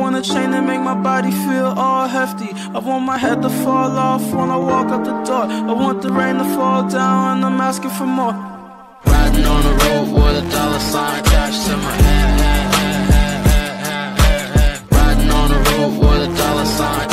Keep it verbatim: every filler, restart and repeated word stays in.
want a chain to make my body feel all hefty. I want my head to fall off when I walk out the door. I want the rain to fall down and I'm asking for more. Riding on the road with a dollar sign attached to my head. Riding on the road with a dollar sign